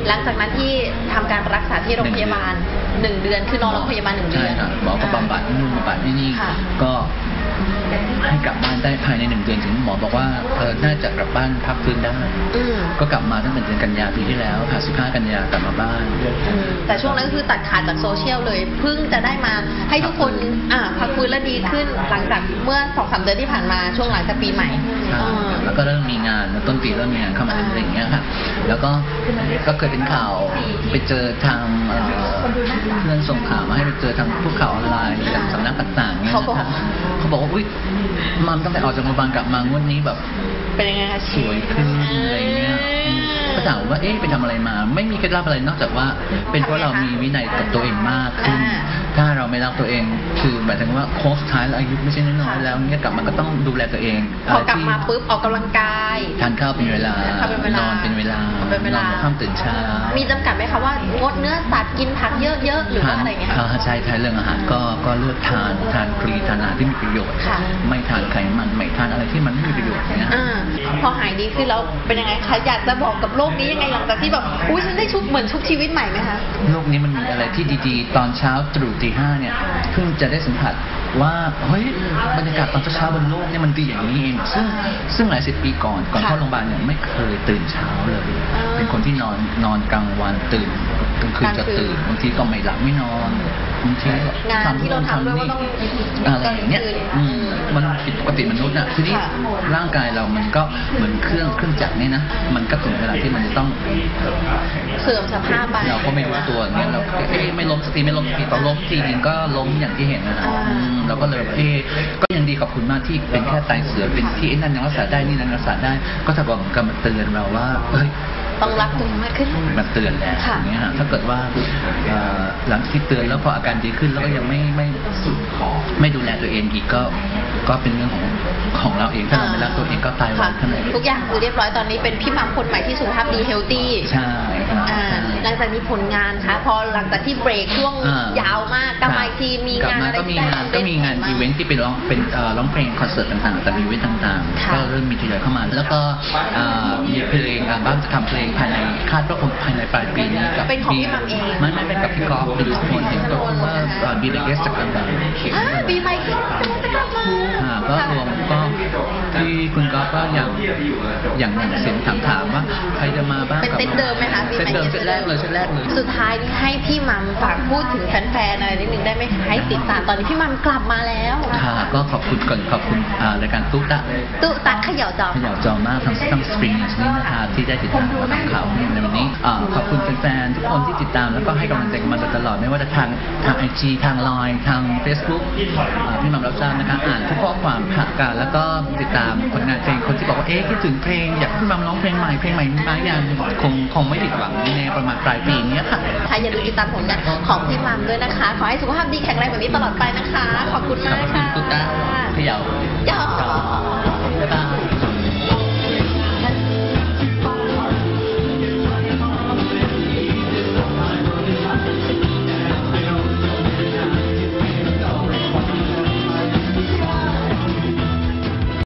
หลังจากนั้นที่ทำการรักษาที่โรงพยาบาล1 เดือนคือนอนโรงพยาบาล1 เดือนใช่ครับหมอก็บำบัดนู่นบำบัดนี่ก็ให้กลับบ้านได้ภายใน1 เดือนถึงหมอบอกว่าน่าจะกลับบ้านพักฟื้นได้ก็กลับมาตั้งแต่เดือนกันยาปีที่แล้วค่ะ15 กันยากลับมาบ้านแต่ช่วงนั้นก็คือตัดขาดจากโซเชียลเลยเพิ่งจะได้มาให้ทุกคนพักฟื้นและดีขึ้นหลังจากเมื่อ 2-3 เดือนที่ผ่านมาช่วงหลังจากปีใหม่แล้วก็เริ่มมีงานต้นปีเริ่มมีงานเข้ามาอะไรอย่างเงี้ยค่ะแล้วก็เคยเป็นข่าวไปเจอทางเพื่อนส่งข่าวมาให้ไปเจอทางพวกข่าวออนไลน์จากสำนักต่างๆเนี่ยเขาบอกว่าอุ้ยมัมตั้งแต่ออกจากโรงพยาบาลกลับมางวดนี้แบบเป็นยังไงคะสวยขึ้นอะไรเงี้ยก็ถามว่าไปทำอะไรมาไม่มีเคล็ดลับอะไรนอกจากว่าเป็นเพราะเรามีวินัยกับตัวเองมากขึ้นถ้าเราไม่รักตัวเองคือหมายถึงว่าโค้งสุดท้ายแล้วอายุไม่ใช่น้อยๆแล้วเนี่ยกลับมาก็ต้องดูแลตัวเองพอกลับมาปุ๊บออกกำลังกายทานข้าวเป็นเวลานอนเป็นเวลานอนห้ามตื่นเช้ามีจำกัดไหมคะว่างดเนื้อสัตว์กินผักเยอะๆหรือว่าอะไรเงี้ยใช่เรื่องอาหารก็เลือกทานคลีนทานอาหารที่มีประโยชน์ไม่ทานไขมันไม่ทานอะไรที่มันไม่มีประโยชน์เนี่ยพอหายดีขึ้นแล้วเป็นยังไงคะอยากจะบอกกับโลกนี้ยังไงหลังจากที่แบบอุ้ยฉันได้เหมือนชุบชีวิตใหม่ไหมคะโลกนี้มันมีอะไรที่ดีๆตอนเช้าตรู่ตี 5เนี่ยเพิ่งจะได้สัมผัสว่าเฮ้ยบรรยากาศตอนเช้าบนโลกเนี่ยมันดีอย่างนี้เองซึ่งหลาย10 ปีก่อนเข้าโรงพยาบาลเนี่ยไม่เคยตื่นเช้าเลยเป็นคนที่นอนกลางวันตื่นกลางคืนจะตื่นบางทีก็ไม่หลับไม่นอนบางทีก็ทำที่เราทำด้วยว่าต้องอะไรอย่างเงี้ยมันผิดปกติมนุษย์น่ะทีนี้ร่างกายเรามันก็เหมือนเครื่องจักรเนี่ยนะมันก็ถึงเวลาที่มันจะต้องเสื่อมสภาพไปเราก็ไม่รู้ตัวเนี่ยเราไม่ล้มสักทีพอล้มทีนึงก็ล้มอย่างที่เห็นนะเราก็เลยก็ยังดีขอบคุณมากที่เป็นแค่ไตเสือเป็นที่นั่นยังรักษาได้นี่นั่นรักษาได้ก็ถ้าบอกกันมาเตือนเราว่าต้องรักตัวเองมากขึ้นมันเตือนแล้วอย่างเงี้ยถ้าเกิดว่าหลังที่เตือนแล้วพออาการดีขึ้นแล้วก็ยังไม่ดูแลตัวเองอีกก็เป็นเรื่องของเราเองถ้าเราไม่รักตัวเองก็ตายวันเท่านั้นทุกอย่างคือเรียบร้อยตอนนี้เป็นพี่มัมคนใหม่ที่สุขภาพดีเฮลตี้ใช่หลังจากนี้ผลงานคะพอหลังจากที่เบรกช่วงยาวมากกลับมาอีกทีมีงานอะไรก็มีงานอีเวนท์ที่เป็นร้องเพลงคอนเสิร์ตต่างๆแต่อีเวนท์ต่างๆก็เริ่มมีทยอยเข้ามาแล้วก็มีเพลงบ้างจะทำเพลงภายในคาดว่าภายในปลายปีนี้กับเป็นของพี่มัมเองไม่เป็นกับพี่กอล์ฟเป็นทุกคนเห็นตัวว่าบีเดอะเกสจะกลับมาปีใหม่ก็จะกลับมาก็รวมก็ที่คุณกอล์ฟก็อย่างเสียงถามว่าใครจะมาบ้างเป็นเซตเดิมไหมคะเซตเดิมเซตแรกเลยสุดท้ายนี่ให้พี่มัมฝากพูดถึงแฟนๆอะไรนิดนึงได้ไหมให้ติดตามตอนนี้พี่มัมกลับมาแล้วค่ะก็ขอบคุณรายการตุ๊ตะเขย่าจอมากทั้งสปริงนี่นะคะที่ได้ติดตามข่าวในวันนี้ขอบคุณแฟนๆทุกคนที่ติดตามแล้วก็ให้กำลังใจกันมาโดยตลอดไม่ว่าจะทางIG ทาง LINE ทาง Facebook พี่มัมรับทราบนะคะอ่านทุกข้อความผ่านกันแล้วก็ติดตามผลงานเพลงคนที่บอกว่าคิดถึงเพลงอยากพี่มัมร้องเพลงใหม่มาอย่างคงไม่ผิดหวังในประมาณปลายปีนี้ค่ะอย่าลืมติดตามผลงานของพี่มัมด้วยนะคะขอให้สุขภาพดีแข็งแรงแบบนี้ตลอดไปนะคะขอบคุณมากค่ะตุ๊กตาเขย่าบ๊ายบาย